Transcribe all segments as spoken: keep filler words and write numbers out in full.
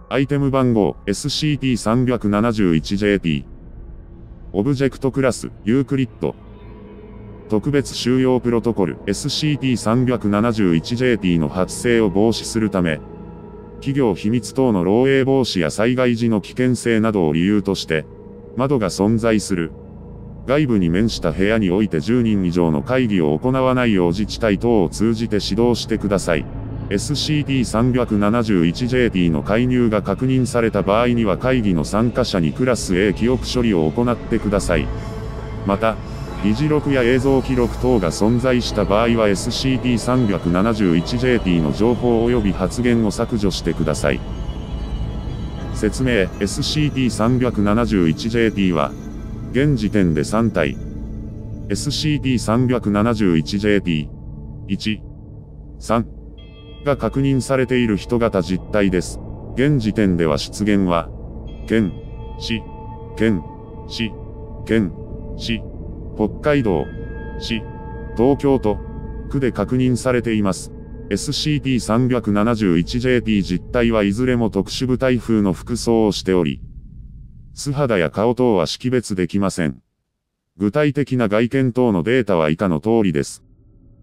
アイテム番号 エスシーティーさんなないちジェーティー。オブジェクトクラス、ユークリッド。特別収容プロトコル エスシーティーさんなないちジェーティー の発生を防止するため、企業秘密等の漏洩防止や災害時の危険性などを理由として、窓が存在する。外部に面した部屋においてじゅうにん以上の会議を行わないよう自治体等を通じて指導してください。エスシーティーさんなないちジェーティー の介入が確認された場合には会議の参加者にクラス A 記憶処理を行ってください。また、議事録や映像記録等が存在した場合は エスシーティーさんなないちジェーティー の情報及び発言を削除してください。説明 エスシーティーさんなないちジェーティー は、現時点でさん体 エスシーティーさんなないちジェーティーいち、さんが確認されている人型実態です。現時点では出現は、県、市、県、市、県、市、北海道、市、東京都、区で確認されています。エスシーティーさんなないちジェーティー 実態はいずれも特殊部隊風の服装をしており、素肌や顔等は識別できません。具体的な外見等のデータは以下の通りです。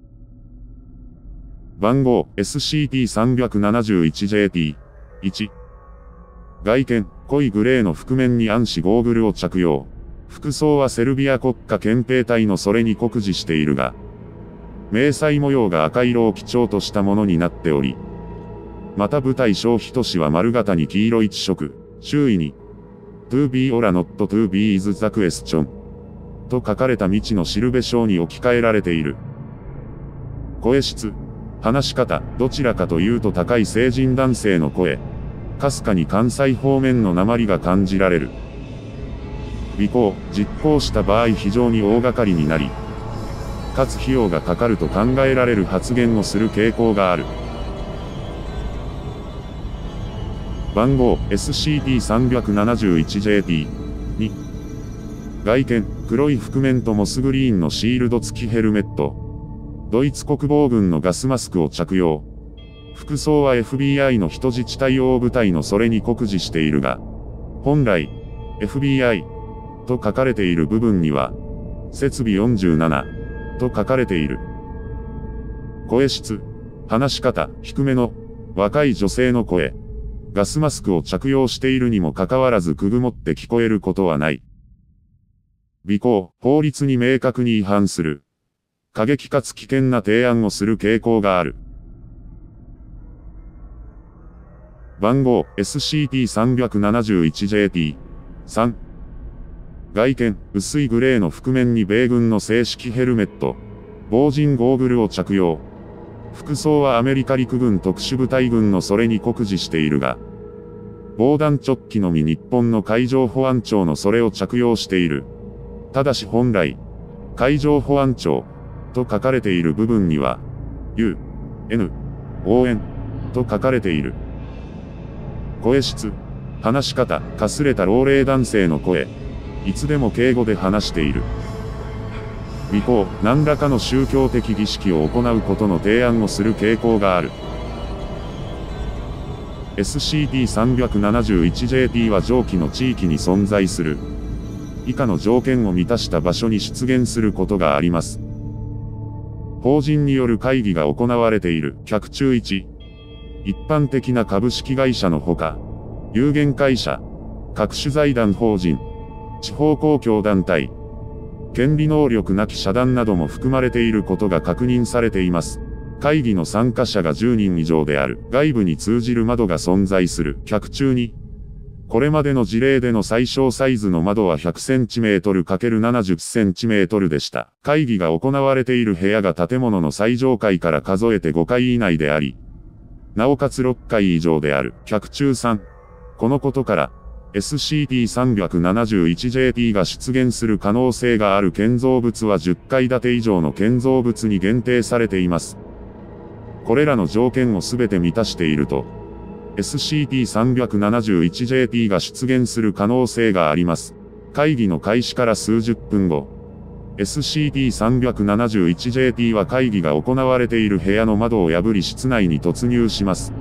番号 エスシーティーさんなないちジェーティーいち。外見、濃いグレーの覆面に暗視ゴーグルを着用。服装はセルビア国家憲兵隊のそれに酷似しているが、迷彩模様が赤色を基調としたものになっており、また部隊小一紙は丸型に黄色一色、周囲に、to be or not to be is the question と書かれた未知のしるべ章に置き換えられている。声質、話し方、どちらかというと高い成人男性の声、かすかに関西方面の訛りが感じられる。尾行、実行した場合非常に大掛かりになり、かつ費用がかかると考えられる発言をする傾向がある。番号 エスシーティーさんなないちジェーティーに。外見、黒い覆面とモスグリーンのシールド付きヘルメット。ドイツ国防軍のガスマスクを着用。服装は エフビーアイ の人質対応部隊のそれに酷似しているが、本来、エフビーアイ と書かれている部分には、設備よんじゅうななと書かれている。声質、話し方、低めの若い女性の声。ガスマスクを着用しているにもかかわらずくぐもって聞こえることはない。尾行、法律に明確に違反する。過激かつ危険な提案をする傾向がある。番号 エスシーティーさんなないちジェーティーさん。外見、薄いグレーの覆面に米軍の正式ヘルメット、防塵ゴーグルを着用。服装はアメリカ陸軍特殊部隊軍のそれに酷似しているが、防弾チョッキのみ日本の海上保安庁のそれを着用している。ただし本来、海上保安庁と書かれている部分には、U、N、応援と書かれている。声質、話し方、かすれた老齢男性の声、いつでも敬語で話している。尾行、何らかの宗教的儀式を行うことの提案をする傾向がある。エスシーティーさんなないちジェーティー は上記の地域に存在する。以下の条件を満たした場所に出現することがあります。法人による会議が行われている。客中いち。一般的な株式会社のほか、有限会社、各種財団法人、地方公共団体、権利能力なき社団なども含まれていることが確認されています。会議の参加者がじゅうにん以上である。外部に通じる窓が存在する。客中に。これまでの事例での最小サイズの窓は ひゃくセンチメートル×ななじゅっセンチメートル でした。会議が行われている部屋が建物の最上階から数えてごかい以内であり、なおかつろっかい以上である。客中さん。このことから、エスシーティーさんなないちジェーティー が出現する可能性がある建造物はじゅっかい建て以上の建造物に限定されています。これらの条件をすべて満たしていると、エスシーティーさんなないちジェーティー が出現する可能性があります。会議の開始から数十分後、エスシーティーさんなないちジェーティー は会議が行われている部屋の窓を破り室内に突入します。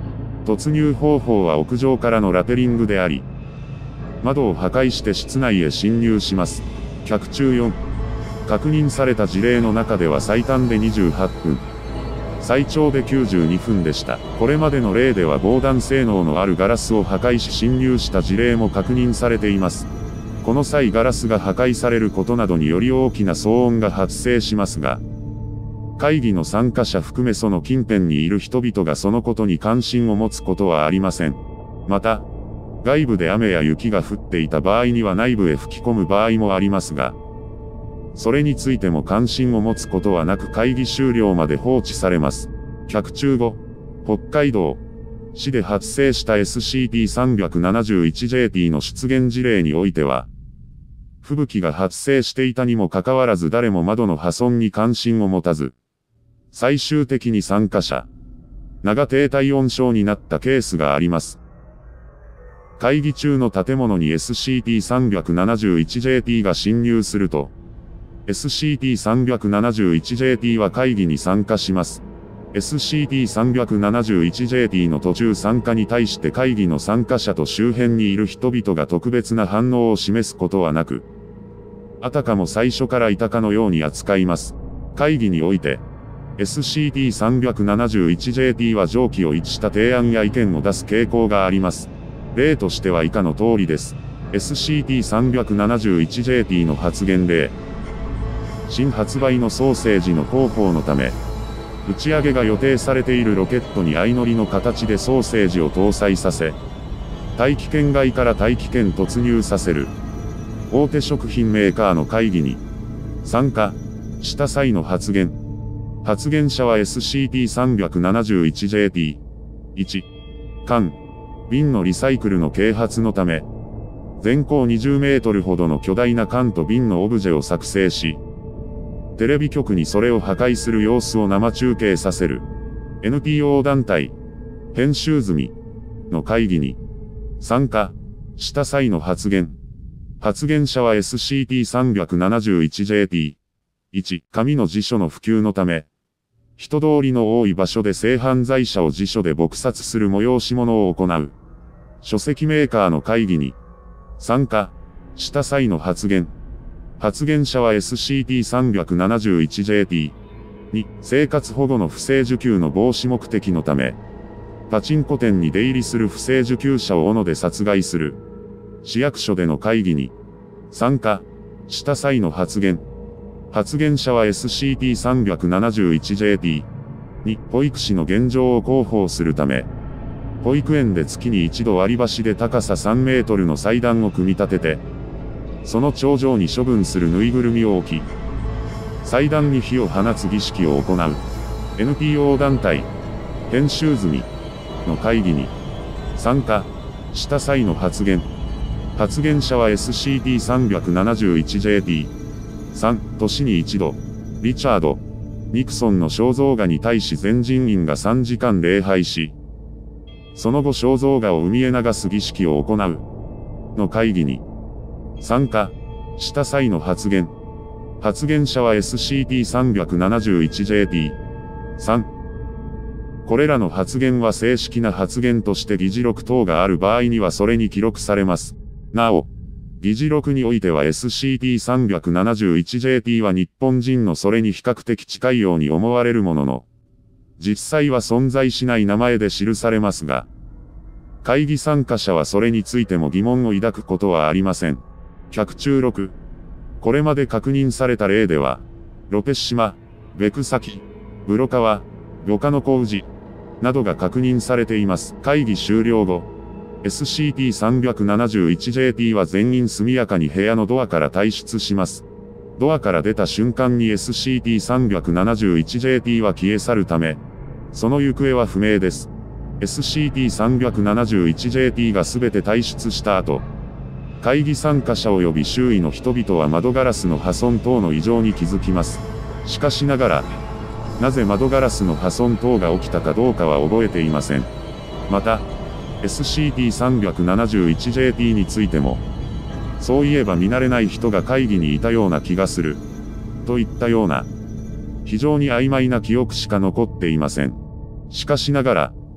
突入方法は屋上からのラペリングであり、窓を破壊して室内へ侵入します。脚注よん。確認された事例の中では最短でにじゅうはっぷん。最長できゅうじゅうにふんでした。これまでの例では防弾性能のあるガラスを破壊し侵入した事例も確認されています。この際ガラスが破壊されることなどにより大きな騒音が発生しますが、会議の参加者含めその近辺にいる人々がそのことに関心を持つことはありません。また、外部で雨や雪が降っていた場合には内部へ吹き込む場合もありますが、それについても関心を持つことはなく会議終了まで放置されます。脚注ご、北海道市で発生した エスシーティーさんなないちジェーティー の出現事例においては、吹雪が発生していたにもかかわらず誰も窓の破損に関心を持たず、最終的に参加者、長低体温症になったケースがあります。会議中の建物に エスシーティーさんなないちジェーティー が侵入すると、エスシーティーさんなないちジェーティー は会議に参加します。エスシーティーさんなないちジェーティー の途中参加に対して会議の参加者と周辺にいる人々が特別な反応を示すことはなく、あたかも最初からいたかのように扱います。会議において、エスシーティーさんなないちジェーティー は上記を一致した提案や意見を出す傾向があります。例としては以下の通りです。エスシーティーさんなないちジェーティー の発言例。新発売のソーセージの広報のため、打ち上げが予定されているロケットに相乗りの形でソーセージを搭載させ、大気圏外から大気圏突入させる。大手食品メーカーの会議に参加した際の発言。発言者は エスシーティーさんなないちジェーティー。いち、缶、瓶のリサイクルの啓発のため、全高にじゅうメートルほどの巨大な缶と瓶のオブジェを作成し、テレビ局にそれを破壊する様子を生中継させる。エヌピーオー 団体、編集済みの会議に参加した際の発言。発言者は エスシーティーさんなないちジェーティー。いち、紙の辞書の普及のため、人通りの多い場所で性犯罪者を辞書で撲殺する催し物を行う。書籍メーカーの会議に参加した際の発言。発言者は エスシーティーさんなないちジェーティー。に、生活保護の不正受給の防止目的のため、パチンコ店に出入りする不正受給者を斧で殺害する。市役所での会議に参加した際の発言。発言者は エスシーティーさんなないちジェーティー。に、保育士の現状を広報するため、保育園で月に一度割り箸で高ささんメートルの祭壇を組み立てて、その頂上に処分するぬいぐるみを置き、祭壇に火を放つ儀式を行う。エヌピーオー 団体、編集済みの会議に参加した際の発言。発言者は エスシーティーさんなないちジェーティー。さん、年に一度、リチャード・ニクソンの肖像画に対し全人員がさんじかん礼拝し、その後肖像画を海へ流す儀式を行う。の会議に参加した際の発言。発言者は エスシーティーさんなないちジェーティー。さん、これらの発言は正式な発言として議事録等がある場合にはそれに記録されます。なお、議事録においては エスシーティーさんなないちジェーティー は日本人のそれに比較的近いように思われるものの、実際は存在しない名前で記されますが、会議参加者はそれについても疑問を抱くことはありません。脚注ろく。これまで確認された例では、ロペ島、ベクサキ、ブロカワ、五日の小宇治などが確認されています。会議終了後、エスシーティーさんなないちジェーティー は全員速やかに部屋のドアから退出します。ドアから出た瞬間に エスシーティーさんなないちジェーティー は消え去るため、その行方は不明です。エスシーティーさんなないちジェーティー がすべて退出した後、会議参加者及び周囲の人々は窓ガラスの破損等の異常に気づきます。しかしながら、なぜ窓ガラスの破損等が起きたかどうかは覚えていません。また、エスシーティーさんなないちジェーティー についても、そういえば見慣れない人が会議にいたような気がする、といったような、非常に曖昧な記憶しか残っていません。しかしながら、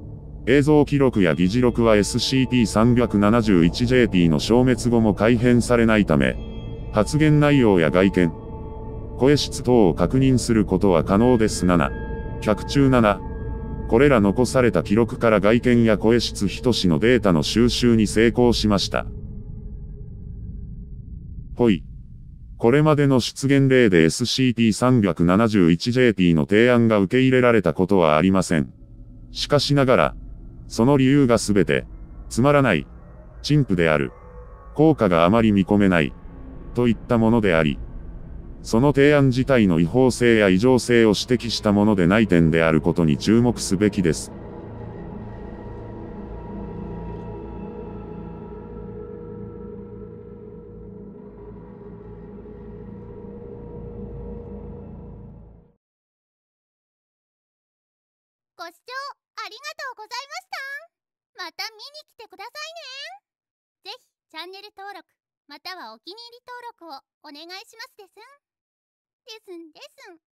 映像記録や議事録は エスシーピーさんなないちジェーピー の消滅後も改変されないため、発言内容や外見、声質等を確認することは可能です。なな、脚注なな。これら残された記録から外見や声質等しのデータの収集に成功しました。ほい。これまでの出現例で エスシーピーさんなないちジェーピー の提案が受け入れられたことはありません。しかしながら、その理由がすべて、つまらない、陳腐である、効果があまり見込めない、といったものであり、その提案自体の違法性や異常性を指摘したものでない点であることに注目すべきです。 ご視聴ありがとうございました。また見に来てくださいね。ぜひチャンネル登録またはお気に入り登録をお願いしますですん。ですんですん。